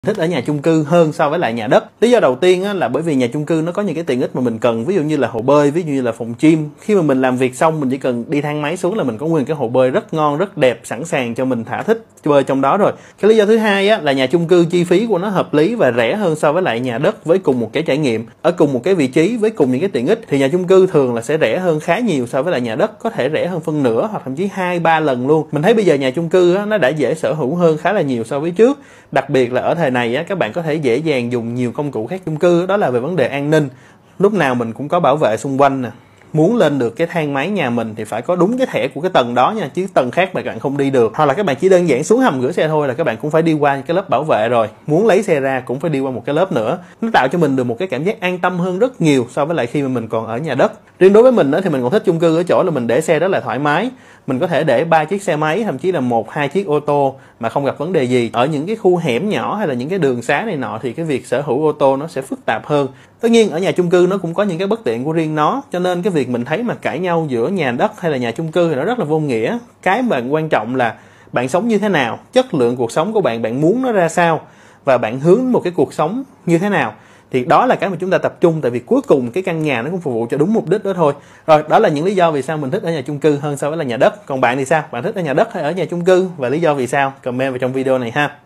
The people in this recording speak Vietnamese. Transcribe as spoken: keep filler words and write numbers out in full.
Thích ở nhà chung cư hơn so với lại nhà đất. Lý do đầu tiên á, là bởi vì nhà chung cư nó có những cái tiện ích mà mình cần, ví dụ như là hồ bơi, ví dụ như là phòng gym. Khi mà mình làm việc xong mình chỉ cần đi thang máy xuống là mình có nguyên cái hồ bơi rất ngon, rất đẹp, sẵn sàng cho mình thả thích bơi trong đó rồi. Cái lý do thứ hai á, là nhà chung cư chi phí của nó hợp lý và rẻ hơn so với lại nhà đất với cùng một cái trải nghiệm, ở cùng một cái vị trí với cùng những cái tiện ích thì nhà chung cư thường là sẽ rẻ hơn khá nhiều so với lại nhà đất, có thể rẻ hơn phân nửa hoặc thậm chí hai ba lần luôn. Mình thấy bây giờ nhà chung cư á, nó đã dễ sở hữu hơn khá là nhiều so với trước. Đặc biệt là ở thời này á, các bạn có thể dễ dàng dùng nhiều công cụ khác chung cư, đó là về vấn đề an ninh. Lúc nào mình cũng có bảo vệ xung quanh nè. Muốn lên được cái thang máy nhà mình thì phải có đúng cái thẻ của cái tầng đó nha, chứ tầng khác mà các bạn không đi được. Hoặc là các bạn chỉ đơn giản xuống hầm gửi xe thôi là các bạn cũng phải đi qua cái lớp bảo vệ rồi. Muốn lấy xe ra cũng phải đi qua một cái lớp nữa. Nó tạo cho mình được một cái cảm giác an tâm hơn rất nhiều so với lại khi mà mình còn ở nhà đất. Riêng đối với mình thì mình còn thích chung cư ở chỗ là mình để xe rất là thoải mái. Mình có thể để ba chiếc xe máy, thậm chí là một hai chiếc ô tô mà không gặp vấn đề gì. Ở những cái khu hẻm nhỏ hay là những cái đường xá này nọ thì cái việc sở hữu ô tô nó sẽ phức tạp hơn. Tất nhiên ở nhà chung cư nó cũng có những cái bất tiện của riêng nó, cho nên cái việc mình thấy mà cãi nhau giữa nhà đất hay là nhà chung cư thì nó rất là vô nghĩa. Cái mà quan trọng là bạn sống như thế nào, chất lượng cuộc sống của bạn, bạn muốn nó ra sao và bạn hướng một cái cuộc sống như thế nào. Thì đó là cái mà chúng ta tập trung, tại vì cuối cùng cái căn nhà nó cũng phục vụ cho đúng mục đích đó thôi. Rồi, đó là những lý do vì sao mình thích ở nhà chung cư hơn so với là nhà đất. Còn bạn thì sao? Bạn thích ở nhà đất hay ở nhà chung cư? Và lý do vì sao? Comment vào trong video này ha.